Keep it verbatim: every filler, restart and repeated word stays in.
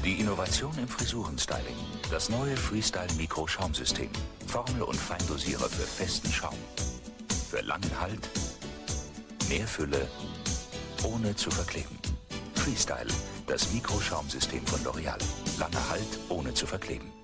Die Innovation im Frisurenstyling. Das neue Freestyle Mikro Schaumsystem. Formel- und Feindosierer für festen Schaum. Für langen Halt, mehr Fülle, ohne zu verkleben. Freestyle, das Mikro Schaumsystem von L'Oreal. Langer Halt, ohne zu verkleben.